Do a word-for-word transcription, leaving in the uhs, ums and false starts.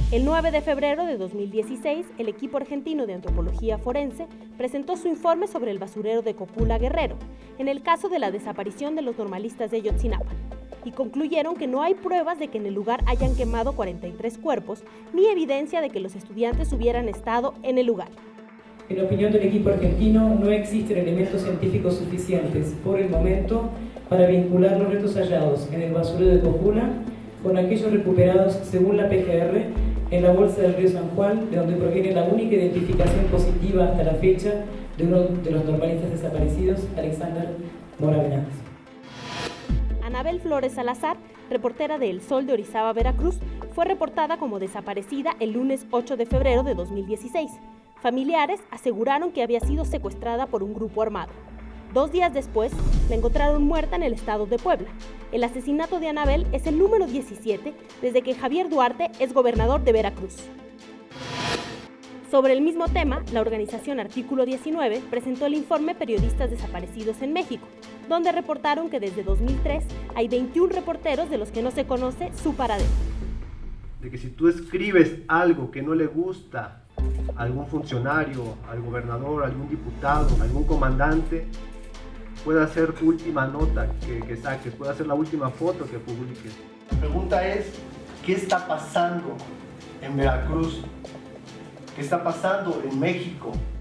El nueve de febrero de dos mil dieciséis, el equipo argentino de antropología forense presentó su informe sobre el basurero de Cocula, Guerrero, en el caso de la desaparición de los normalistas de Ayotzinapa, y concluyeron que no hay pruebas de que en el lugar hayan quemado cuarenta y tres cuerpos, ni evidencia de que los estudiantes hubieran estado en el lugar. En opinión del equipo argentino, no existen elementos científicos suficientes por el momento para vincular los restos hallados en el basurero de Cocula con aquellos recuperados según la P G R en la bolsa del río San Juan, de donde proviene la única identificación positiva hasta la fecha de uno de los normalistas desaparecidos, Alexander Mora Benavides. Anabel Flores Salazar, reportera de El Sol de Orizaba, Veracruz, fue reportada como desaparecida el lunes ocho de febrero de dos mil dieciséis. Familiares aseguraron que había sido secuestrada por un grupo armado. Dos días después, la encontraron muerta en el estado de Puebla. El asesinato de Anabel es el número diecisiete desde que Javier Duarte es gobernador de Veracruz. Sobre el mismo tema, la organización Artículo diecinueve presentó el informe Periodistas Desaparecidos en México, donde reportaron que desde dos mil tres hay veintiún reporteros de los que no se conoce su paradero. De que si tú escribes algo que no le gusta a algún funcionario, al gobernador, algún diputado, algún comandante, puede ser tu última nota que, que saques, puede ser la última foto que publiques. La pregunta es, ¿qué está pasando en Veracruz? ¿Qué está pasando en México?